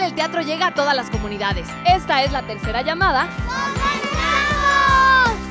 Festival del Teatro llega a todas las comunidades. Esta es la tercera llamada. ¡Comenzamos!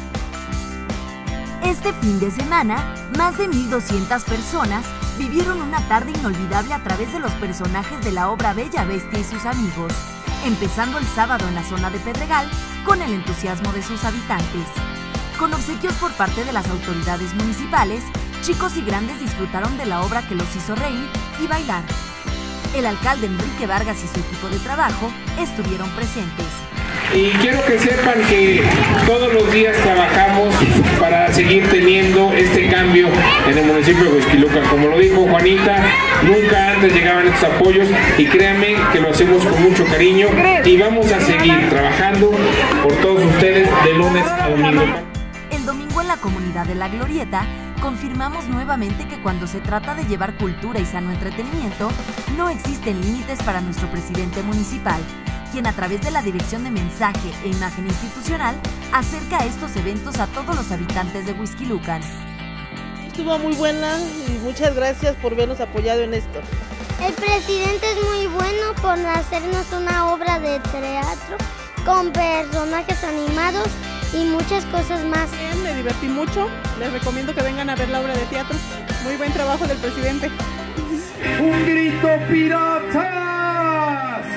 Este fin de semana, más de 1,200 personas vivieron una tarde inolvidable a través de los personajes de la obra Bella Bestia y sus amigos, empezando el sábado en la zona de Pedregal con el entusiasmo de sus habitantes. Con obsequios por parte de las autoridades municipales, chicos y grandes disfrutaron de la obra que los hizo reír y bailar. El alcalde Enrique Vargas y su equipo de trabajo estuvieron presentes. Y quiero que sepan que todos los días trabajamos para seguir teniendo este cambio en el municipio de Huixquilucan. Como lo dijo Juanita, nunca antes llegaban estos apoyos y créanme que lo hacemos con mucho cariño y vamos a seguir trabajando por todos ustedes de lunes a domingo. El domingo en la comunidad de La Glorieta, confirmamos nuevamente que cuando se trata de llevar cultura y sano entretenimiento, no existen límites para nuestro presidente municipal, quien a través de la Dirección de Mensaje e Imagen Institucional acerca estos eventos a todos los habitantes de Huixquilucan. Estuvo muy buena y muchas gracias por vernos apoyado en esto. El presidente es muy bueno por hacernos una obra de teatro con personajes animados y muchas cosas más. Bien, me divertí mucho, les recomiendo que vengan a ver la obra de teatro. Muy buen trabajo del presidente. ¡Un grito piratas!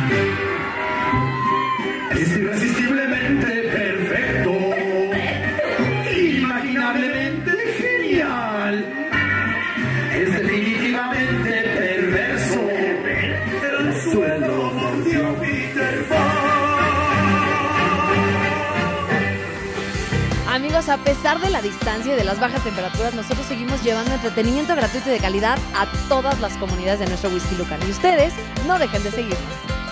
Es irresistiblemente perfecto, inimaginablemente genial, es definitivamente perverso, el suelo mordió Peter Pan. Amigos, a pesar de la distancia y de las bajas temperaturas, nosotros seguimos llevando entretenimiento gratuito y de calidad a todas las comunidades de nuestro Huixquilucan. Y ustedes no dejen de seguirnos.